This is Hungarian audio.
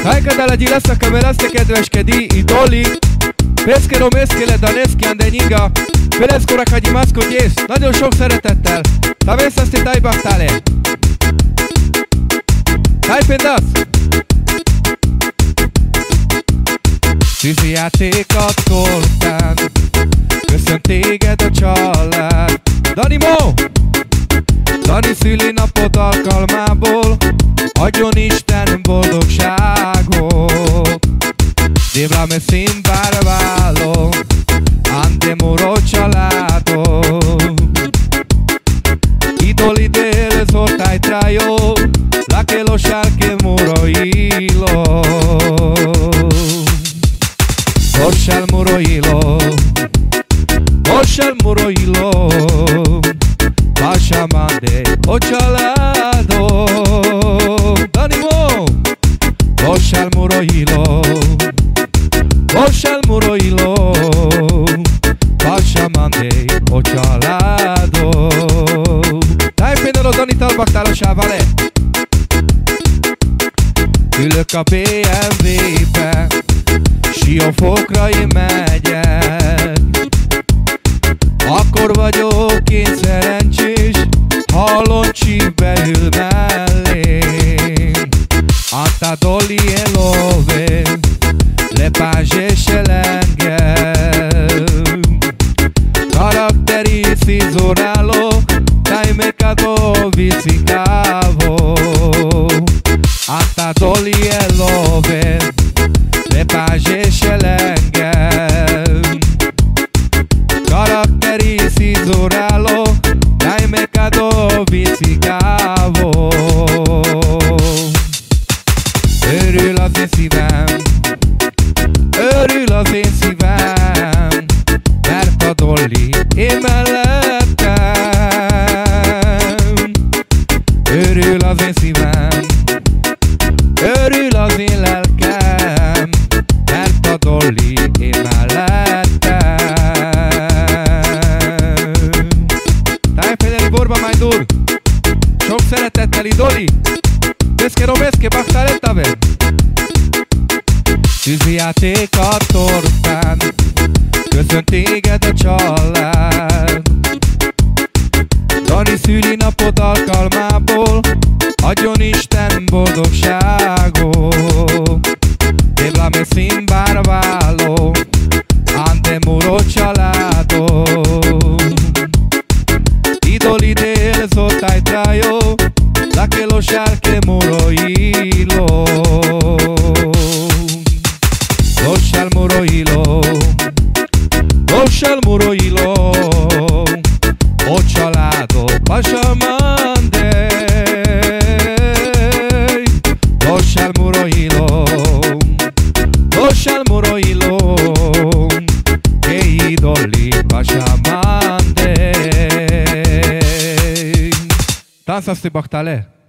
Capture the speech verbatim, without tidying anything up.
Hai că de la Gilesa că velaste kedveskedj idoli. Pészkero mészkéle Daneskian de nyinga. Peleszkora kagyimászkod jész. Nagyon sok szeretettel. Tavészaszti tajbaktál-e. Tájpéndasz! Tűzijáték a tortán. Köszönt téged a család. Dani Mo! Dani szülinapod alkalmából adjon Isten boldogságot. Dévrame sin barbalo andemuro családó. Idoli del sortai trajo la que lo sharke muro hilo. Oshal muro hilo. Oshal muro hilo. Pasamande o családó. Dani Mo! Oshal muro hilo. Oshal muro hilo. Pasamande o családó. Tájpéndalos Dani talbaktálosával-e. Ülök a bé em vé-be, Siófokra én megyek. Akkor vagyok én szerencsés, ha Loncsibe ül mellém. Anta doli e love, le page se l'engel. Karakteri szizoráló, dai mercato visicavo. Anta doli e love, le page se l'engel. Karakteri szizoráló, dai mercato visicavo. Örül az én szívem, örül az én szívem, mert a Dolly én mellettem. Örül az én szívem, örül az én lelkem, mert a Dolly én mellettem. Tájfejleli borba máj dur, sok szeretettel idoli. Pészkero mészké baktál-e. Tűzijáték a tortán, köszönt téged a család. Dani szülinapod alkalmából adjon Isten boldogságot. Dévrame sin barbalo andemuro családó. Idoli del sortai trajo la que lo sharke muro hilo. Oshal muro hilo. Oshal muro hilo. O családó pasamande. Oshal muro hilo. Oshal muro hilo. Que idoli pasamande. Dansa sti baktál-e.